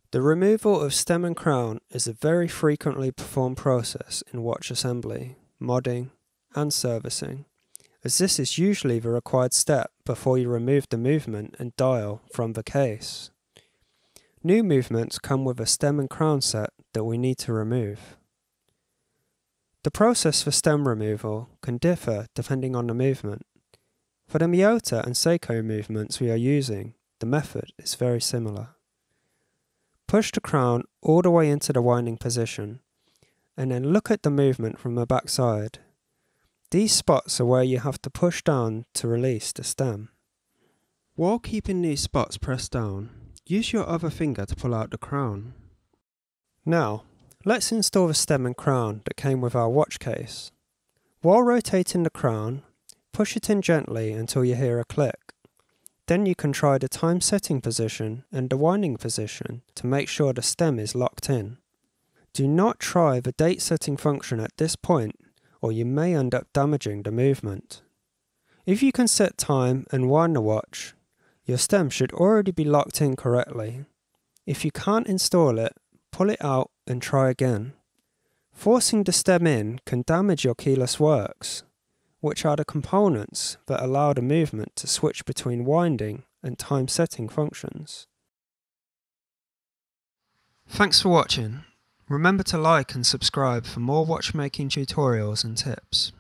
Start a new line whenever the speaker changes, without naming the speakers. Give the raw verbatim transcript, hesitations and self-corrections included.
The removal of stem and crown is a very frequently performed process in watch assembly, modding, and servicing, as this is usually the required step before you remove the movement and dial from the case. New movements come with a stem and crown set that we need to remove. The process for stem removal can differ depending on the movement. For the Miyota and Seiko movements we are using, the method is very similar. Push the crown all the way into the winding position, and then look at the movement from the back side. These spots are where you have to push down to release the stem. While keeping these spots pressed down, use your other finger to pull out the crown. Now, let's install the stem and crown that came with our watch case. While rotating the crown, push it in gently until you hear a click. Then you can try the time setting position and the winding position to make sure the stem is locked in. Do not try the date setting function at this point, or you may end up damaging the movement. If you can set time and wind the watch, your stem should already be locked in correctly. If you can't install it, pull it out and try again. Forcing the stem in can damage your keyless works, which are the components that allow the movement to switch between winding and time setting functions. Thanks for watching. Remember to like and subscribe for more watchmaking tutorials and tips.